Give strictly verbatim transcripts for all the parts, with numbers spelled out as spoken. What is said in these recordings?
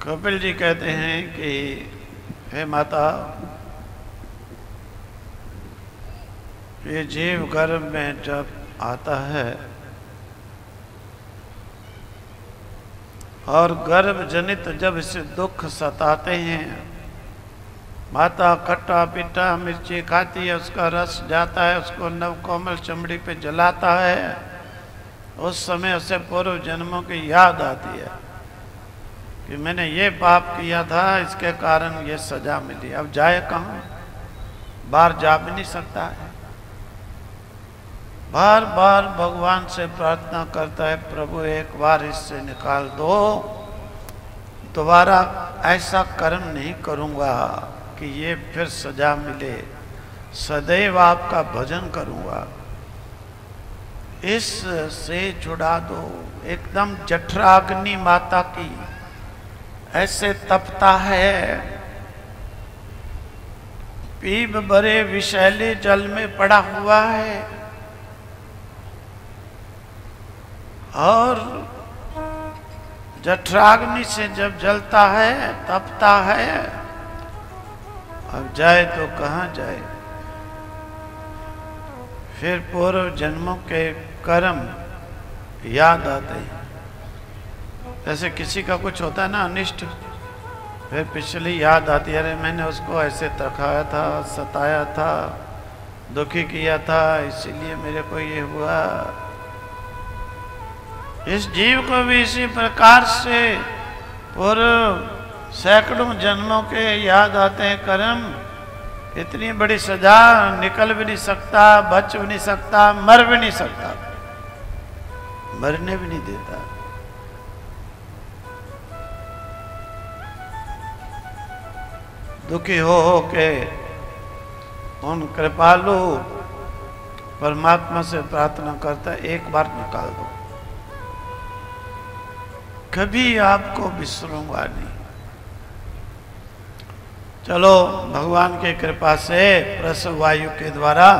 कपिल जी कहते हैं कि हे माता, ये जीव गर्भ में जब आता है और गर्भ जनित जब इसे दुख सताते हैं, माता खट्टा पीटा मिर्ची खाती है, उसका रस जाता है, उसको नव कोमल चमड़ी पे जलाता है, उस समय उसे पूर्व जन्मों की याद आती है कि मैंने ये पाप किया था, इसके कारण ये सजा मिली। अब जाए कहाँ? बाहर जा भी नहीं सकता है। बार बार भगवान से प्रार्थना करता है, प्रभु एक बार इससे निकाल दो, दोबारा ऐसा कर्म नहीं करूँगा कि ये फिर सजा मिले, सदैव आपका भजन करूँगा, इस से छुड़ा दो। एकदम जठराग्नि माता की ऐसे तपता है, पीप भरे विषैले जल में पड़ा हुआ है और जठराग्नि से जब जलता है, तपता है, अब जाए तो कहाँ जाए? फिर पूर्व जन्मों के कर्म याद आते हैं। जैसे किसी का कुछ होता है ना अनिष्ट, फिर पिछली याद आती है, अरे मैंने उसको ऐसे तकाया था, सताया था, दुखी किया था, इसीलिए मेरे को ये हुआ। इस जीव को भी इसी प्रकार से पूर्व सैकड़ों जन्मों के याद आते हैं कर्म। इतनी बड़ी सजा, निकल भी नहीं सकता, बच भी नहीं सकता, मर भी नहीं सकता, मरने भी नहीं देता। दुखी हो हो के उन कृपालु परमात्मा से प्रार्थना करता है, एक बार निकाल दो, कभी आपको बिसरूंगा नहीं। चलो, भगवान की कृपा से प्रसव वायु के द्वारा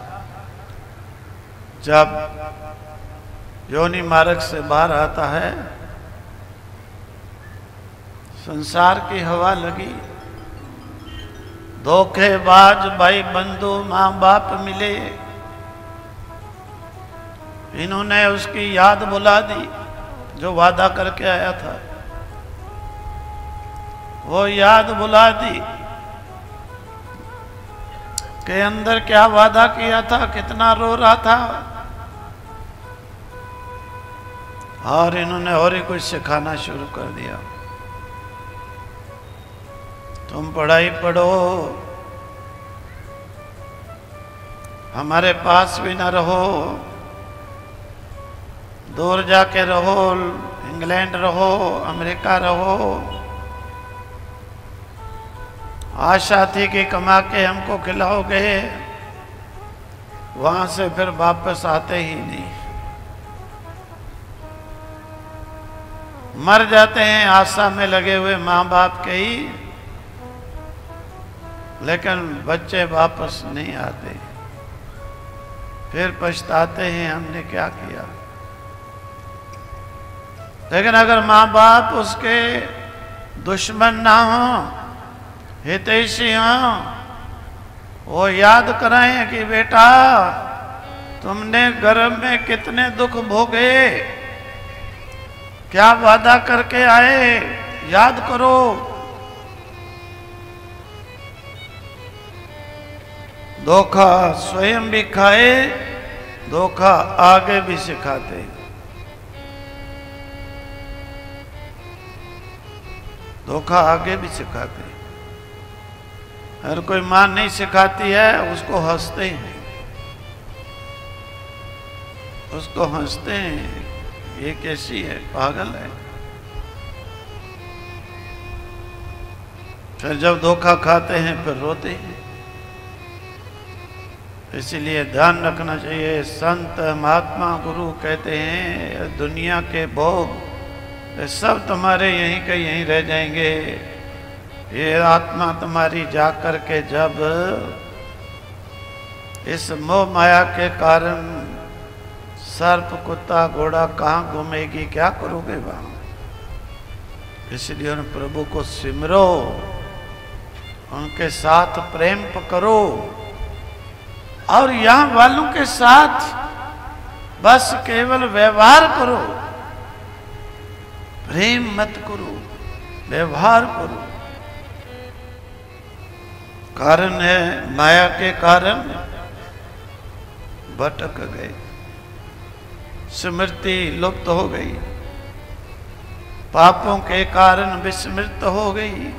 जब योनि मार्ग से बाहर आता है, संसार की हवा लगी, धोखेबाज भाई बंधु माँ बाप मिले, इन्होंने उसकी याद बुला दी जो वादा करके आया था, वो याद बुला दी के अंदर क्या वादा किया था, कितना रो रहा था, और इन्होंने और ही कुछ सिखाना शुरू कर दिया। तुम पढ़ाई पढ़ो, हमारे पास भी ना रहो, दूर जाके रहो, इंग्लैंड रहो, अमेरिका रहो। आशा थी कि कमा के हमको खिलाओगे, वहां से फिर वापस आते ही नहीं, मर जाते हैं आशा में लगे हुए माँ बाप के ही, लेकिन बच्चे वापस नहीं आते, फिर पछताते हैं हमने क्या किया। लेकिन अगर माँ बाप उसके दुश्मन ना हो, हितैषी हो, वो याद कराएं कि बेटा तुमने गर्भ में कितने दुख भोगे, क्या वादा करके आए, याद करो। धोखा स्वयं भी खाए, धोखा आगे भी सिखाते। धोखा आगे भी सिखाते। हर कोई मां नहीं सिखाती है, उसको हंसते हैं, उसको हंसते हैं, ये कैसी है, पागल है। फिर जब धोखा खाते हैं फिर रोते हैं। इसीलिए ध्यान रखना चाहिए, संत महात्मा गुरु कहते हैं दुनिया के भोग सब तुम्हारे यहीं के यहीं रह जाएंगे, ये आत्मा तुम्हारी जाकर के जब इस मोह माया के कारण सर्प कुत्ता घोड़ा कहाँ घूमेगी, क्या करोगे वहां? इसलिए उन प्रभु को सिमरो, उनके साथ प्रेम करो और यहां वालों के साथ बस केवल व्यवहार करो, प्रेम मत करो, व्यवहार करो। कारण है माया के कारण भटक गए, स्मृति लुप्त हो गई, पापों के कारण विस्मृत हो गई,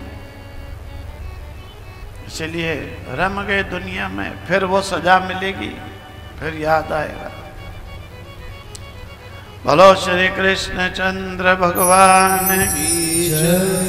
इसलिए रम गए दुनिया में। फिर वो सजा मिलेगी, फिर याद आएगा। बोलो श्री कृष्ण चंद्र भगवान की जय।